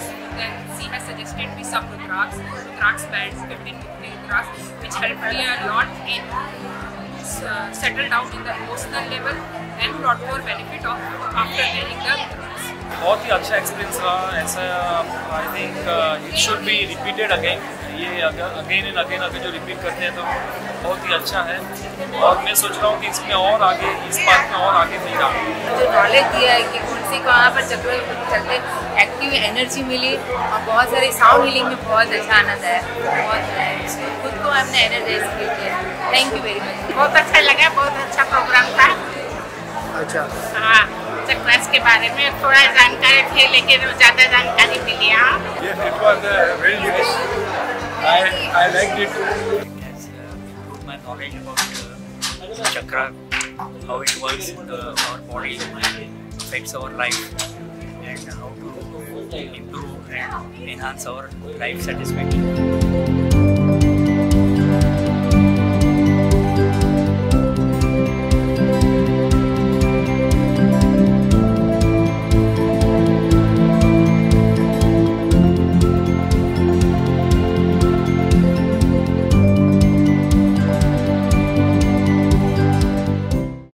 then she has suggested me some Rudraksh bands, 15 Rudraksh, which helped me a lot in settle down in the emotional level and lot more benefit of after wearing the Rudraksh. बहुत ही अच्छा experience रहा ऐसा. I think it should be repeated again. ये अगर again and again अगर जो repeat करते हैं तो बहुत ही अच्छा है. और मैं सोच रहा हूँ कि इसमें और आगे इस बात में और आगे मिल रहा हूँ. जो नॉलेज दिया है कि कौन सी कहाँ पर चक्कर चलते एक्टिव एनर्जी मिली और बहुत सारे साउंड हीलिंग में बहुत अच्छा आनंद है. बहुत खुद को हमने एनर्जाइज किया. Thank you very much. बहुत अच्छा लगा. बहुत अच्छा प्रोग्राम था. अच्छा. हाँ, चक्रराज के बारे में थोड़ा जानकारी थे लेकिन ज़्यादा जानकारी मिली. हाँ, Yes, it was very nice. I liked it. Has improved my knowledge about chakra, how it works in our body, affects our life, and how to improve and enhance our life satisfaction.